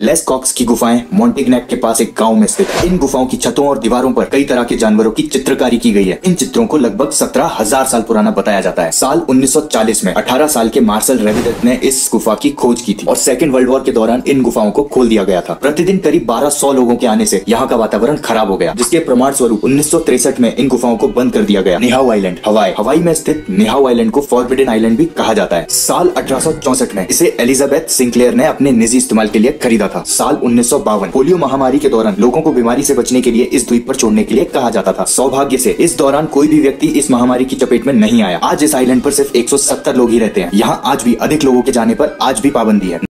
Less COX की गुफाएं मॉन्टेग्नैक के पास एक गांव में स्थित है। इन गुफाओं की छतों और दीवारों पर कई तरह के जानवरों की चित्रकारी की गई है। इन चित्रों को लगभग 17,000 साल पुराना बताया जाता है। साल 1940 में 18 साल के मार्शल रेविडेट ने इस गुफा की खोज की थी और सेकेंड वर्ल्ड वॉर के दौरान इन गुफाओं को खोल दिया गया था। प्रतिदिन करीब 1200 लोगों के आने से यहाँ का वातावरण खराब हो गया, जिसके प्रमाण स्वरूप 1963 में इन गुफाओं को बंद कर दिया गया। निहाउ आइलैंड हवाई में स्थित निहाउ आइलैंड को फॉरबिडन आइलैंड भी कहा जाता है। साल 1864 में इसे एलिजाबेथ सिंक्लेयर ने अपने निजी इस्तेमाल के लिए खरीदा था। साल 1952 पोलियो महामारी के दौरान लोगों को बीमारी से बचने के लिए इस द्वीप पर छोड़ने के लिए कहा जाता था। सौभाग्य से इस दौरान कोई भी व्यक्ति इस महामारी की चपेट में नहीं आया। आज इस आइलैंड पर सिर्फ 170 लोग ही रहते हैं। यहाँ आज भी अधिक लोगों के जाने पर आज भी पाबंदी है।